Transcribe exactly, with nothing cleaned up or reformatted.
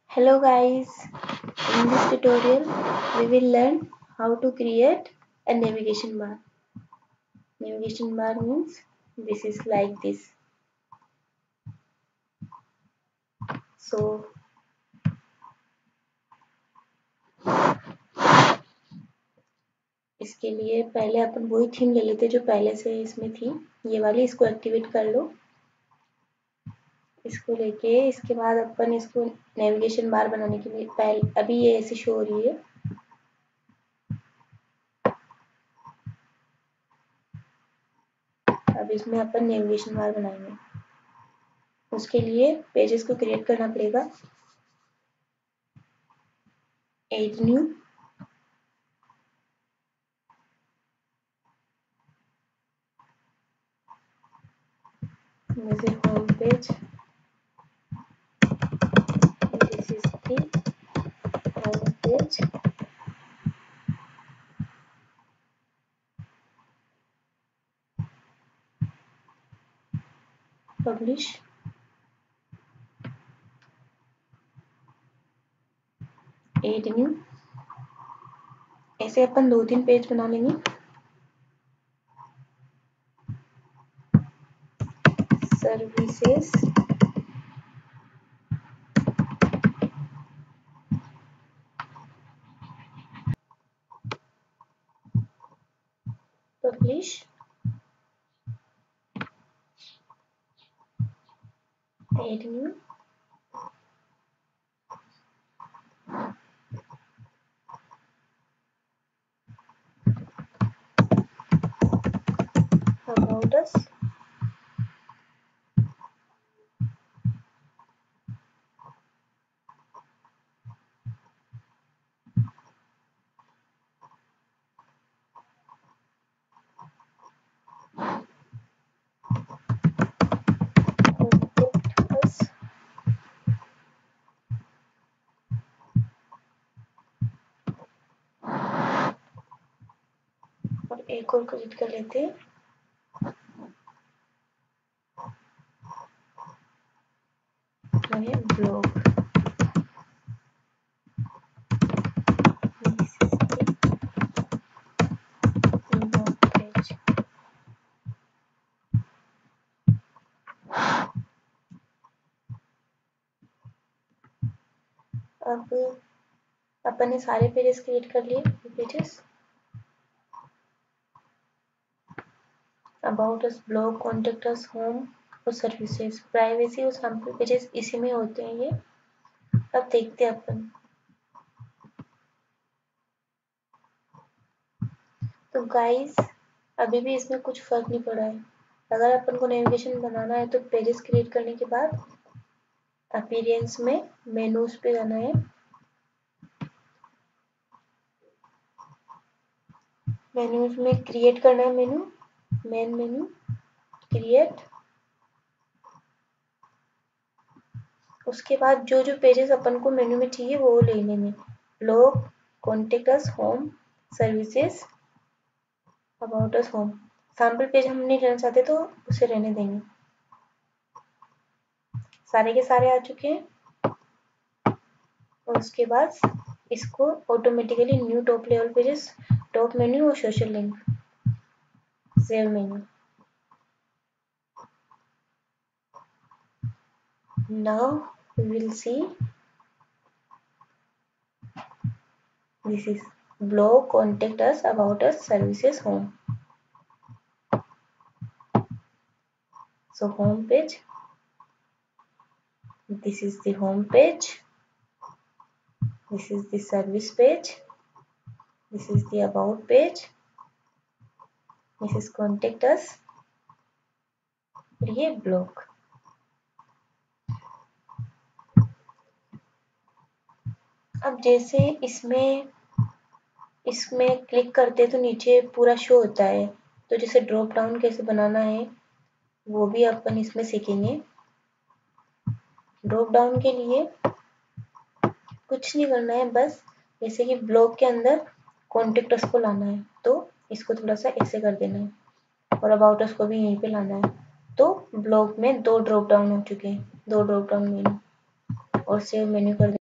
Hello guys, in this tutorial we will learn how to create a navigation bar. Navigation bar means this is like this. So इसके लिए पहले अपन वही theme ले लेते जो पहले से इसमें थी, ये वाली इसको एक्टिवेट कर लो। इसको लेके इसके बाद अपन इसको नेविगेशन बार बनाने के लिए पहले अभी ये ऐसी शो हो रही है। अब इसमें अपन नेविगेशन बार बनाएंगे। उसके लिए पेजेस को क्रिएट करना पड़ेगा। Add new, this is home page, this is the home page, publish, add new। ऐसे अपन दो तीन पेज बना लेंगे। Services, publish, add new, about us, और एक और क्रिएट कर लेते हैं। ब्लॉग, अब अपन ने सारे पेजेस क्रिएट कर लिए। Pages about us, blog, contact us, home और सर्विसेज, प्राइवेसी और सैंपल पेजेस इसी में होते हैं ये। अब देखते हैं अपन। तो गाइस अभी भी इसमें कुछ फर्क नहीं पड़ा है। अगर अपन को नेविगेशन बनाना है तो पेजेस क्रिएट करने के बाद अपीयरेंस में मेनूज पे जाना है। मेनूज में क्रिएट करना है मेनू, मेन मेनू, क्रिएट। उसके बाद जो जो पेजेस अपन को मेनू में चाहिए वो लेने में, blog, contact us, home, services, about us, home. Sample page हम नहीं लेना चाहते तो उसे रहने देंगे। सारे के सारे आ चुके हैं। और उसके बाद इसको automatically new top level pages, top menu और social link, save menu. Now we will see this is blog, contact us, about us, services, home. So home page, this is the home page, this is the service page, this is the about page, this is contact us, और ये blog। अब जैसे इसमें इसमें click करते तो नीचे पूरा शो होता है, तो जैसे ड्रॉप डाउन कैसे बनाना है वो भी अपन इसमें सीखेंगे। ड्रॉप डाउन के लिए कुछ नहीं करना है, बस जैसे कि ब्लॉग के अंदर कॉन्टेक्ट अस को लाना है तो इसको थोड़ा सा ऐसे कर देना है, और अबाउट अस को भी यहीं पे लाना है। तो ब्लॉग में दो ड्रॉप डाउन हो चुके हैं, दो ड्रॉप डाउन मेन्यू, और सेव मेन्यू कर